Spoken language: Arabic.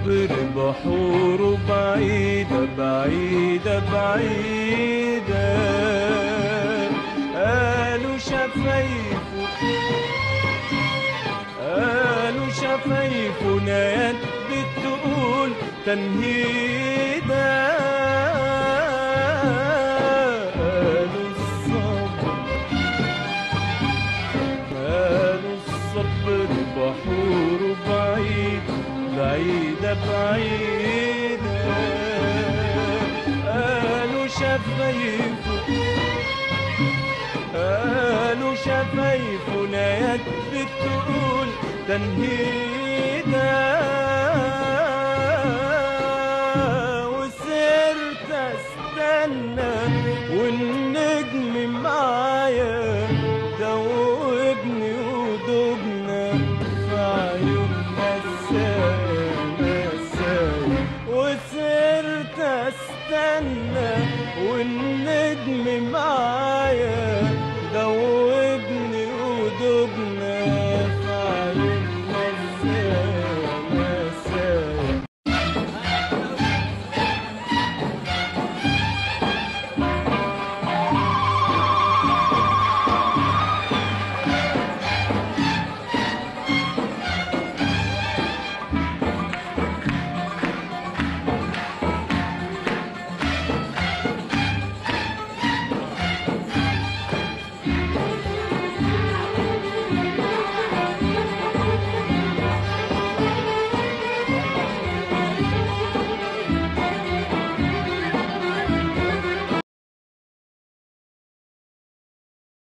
الصبر بحوره بعيدة بعيدة بعيدة. قالوا شفايفه نايات بتقول تنهيدة. قالوا الصبر بحوره بعيدة بعيدة. قالوا شفايفه نايات بتقول تنهيدة. وسرت استنى والنجم معايا دوبني ودوبنا في عيون نسايا. وسرت استنى والنجم معايا